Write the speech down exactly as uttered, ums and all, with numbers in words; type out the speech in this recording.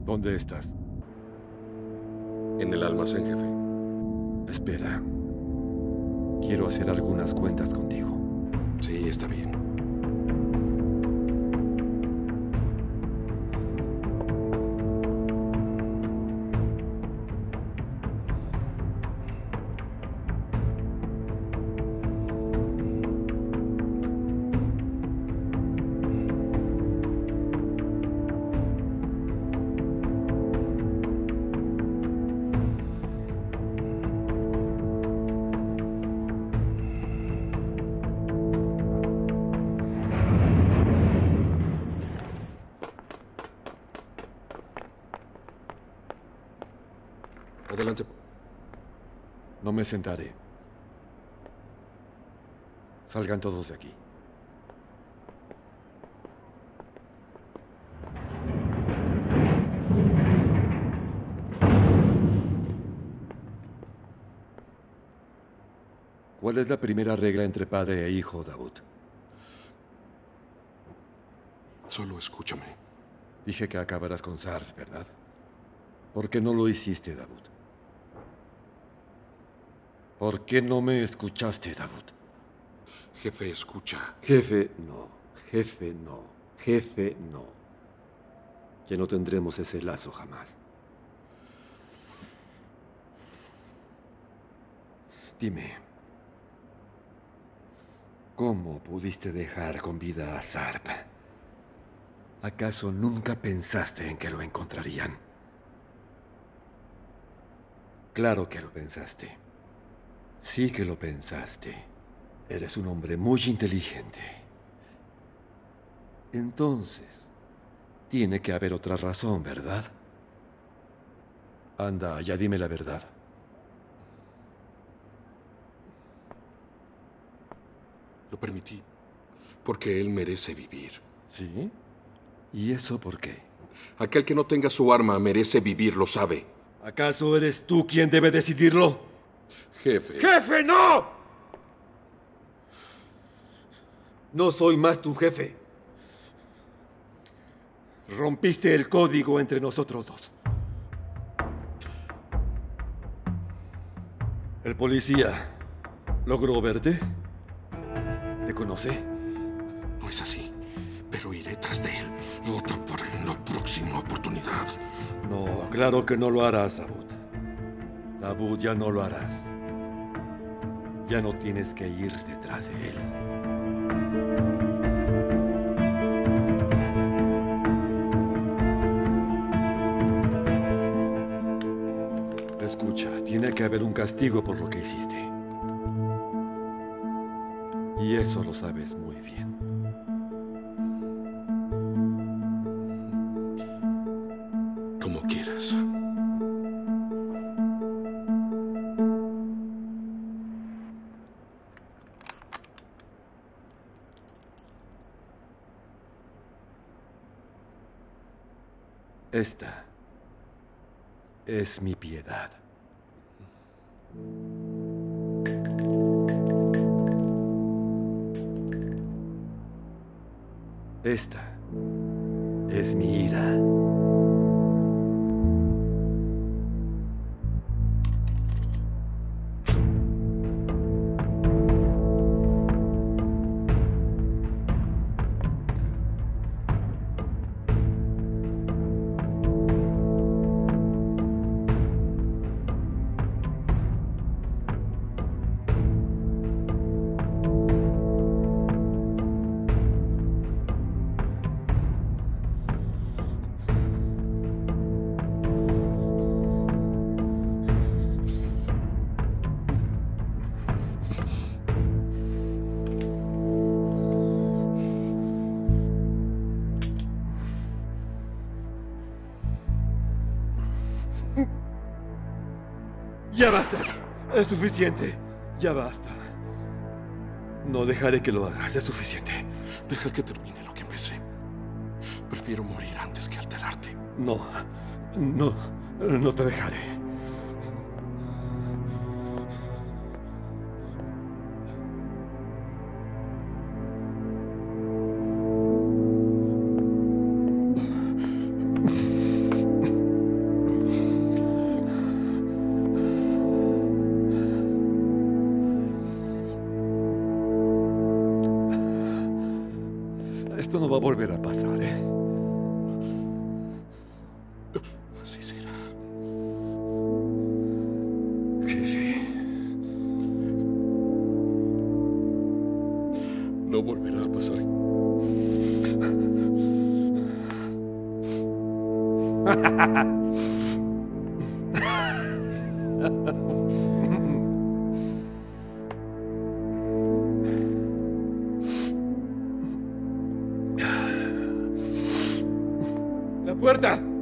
¿Dónde estás? En el almacén, jefe. Espera. Quiero hacer algunas cuentas contigo. Sí, está bien. Adelante. No me sentaré. Salgan todos de aquí. ¿Cuál es la primera regla entre padre e hijo, Dawood? Solo escúchame. Dije que acabarás con Sar, ¿verdad? ¿Por qué no lo hiciste, Dawood? ¿Por qué no me escuchaste, Dawood? Jefe, escucha. Jefe, no. Jefe, no. Jefe, no. Ya no tendremos ese lazo jamás. Dime, ¿cómo pudiste dejar con vida a Sarp? ¿Acaso nunca pensaste en que lo encontrarían? Claro que lo pensaste. Sí que lo pensaste. Eres un hombre muy inteligente. Entonces, tiene que haber otra razón, ¿verdad? Anda, ya dime la verdad. Lo permití porque él merece vivir. ¿Sí? ¿Y eso por qué? Aquel que no tenga su arma merece vivir, lo sabe. ¿Acaso eres tú quien debe decidirlo? Jefe. ¡Jefe, no! No soy más tu jefe. Rompiste el código entre nosotros dos. El policía logró verte. ¿Te conoce? No es así, pero iré tras de él. Otro por la próxima oportunidad. No, claro que no lo harás, Dawood. Dawood, ya no lo harás. Ya no tienes que ir detrás de él. Escucha, tiene que haber un castigo por lo que hiciste. Y eso lo sabes muy bien. Como quieras. Esta es mi piedad. Esta es mi ira. Ya basta. Es suficiente. Ya basta. No dejaré que lo hagas. Es suficiente. Deja que termine lo que empecé. Prefiero morir antes que alterarte. No. No. No te dejaré. Esto no va a volver a pasar, ¿eh? Así será. Jefe. No volverá a pasar. ¡La puerta!